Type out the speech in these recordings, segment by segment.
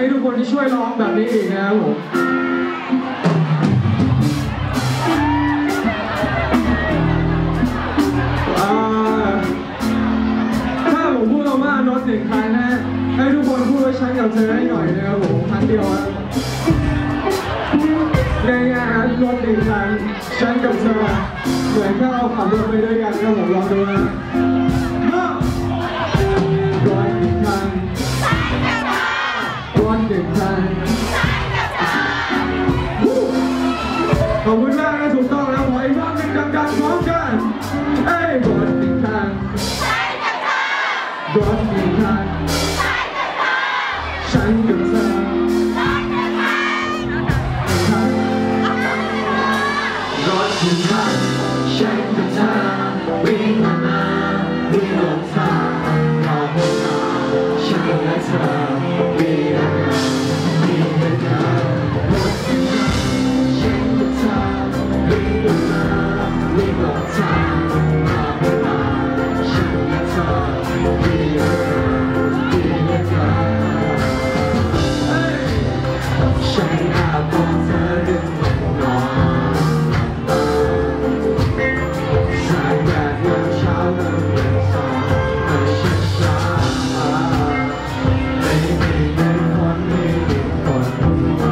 ทุกคนที่ช่วยร้องแบบนี้อีกนะครับผมถ้าผมพูดว่ารถ1 คันนะให้ทุกคนพูดว่าฉันกับเธอให้หน่อยนะครับผมครั้งเดียวง่ายๆรถ1 คันฉันกับเธอเหมือนแค่เราขับรถไปด้วยกันนะครับผมลองดูนะรถ1 คันรถ1 คันขอบคุณมากนะถูกต้องแล้วขออีกรอบหนึ่งดังๆพร้อมกันเอ้ยรถ1 คันรถ1 คันฉันกับเธอรถ1 คันฉันกับเธอวิ่งมาวิ่งลงทางรอไม่นานฉันและเธอวิ่งด้วยกันรถ1 คันฉันกับเธอวิ่งมาวิ่งลงทางรอไม่นานฉันและเธอวิ่งด้วยกันฉันอาจบอกเธอเรื่องนอนสายแดดยามเช้าเริ่มเย็นสายแต่ฉันช้าไม่มีคนไม่มีคนมา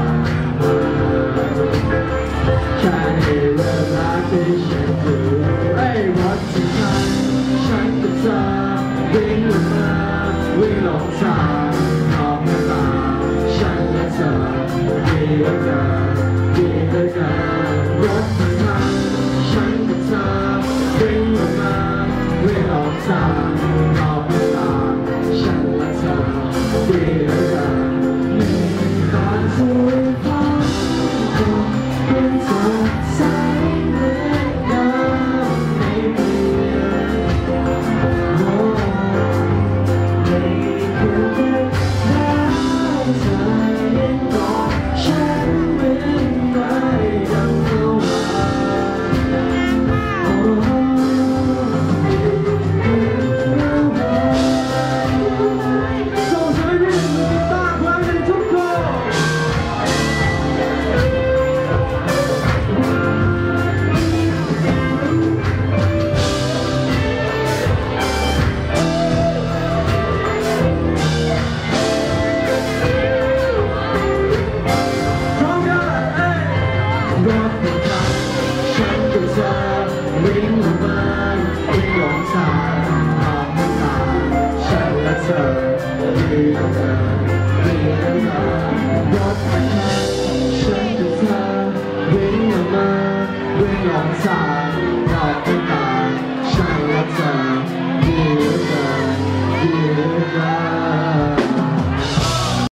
แค่ในเวลาที่ฉันดูไอ้รถ1 คันฉันกับเธอวิ่งมาวิ่งลงทางออกมาฉันและเธอดีด้วยกันรถ1 คันฉันกับเธอวิ่งมาวิ่งออกทางออกมาฉันและเธอดีด้วยกันตอนที่ฟ้าก็เป็นสดใสเหมือนเดิมไม่เปลี่ยนโอ้ไม่เคยเป็นแล้วเธอยังกอดฉันเหมือนไม่ดังเมื่อวานโอ้ส่งเสียงให้มือกีตาร์เพลงในทุกคนพร้อมกันเอ้ยรถ1 คันฉันกับเธอวิ่งมาวิ่งลงทางออกมาฉันและเธอดีด้วยกันรถ1 คันฉันกับเธอวิ่งมาวิ่งลงทาง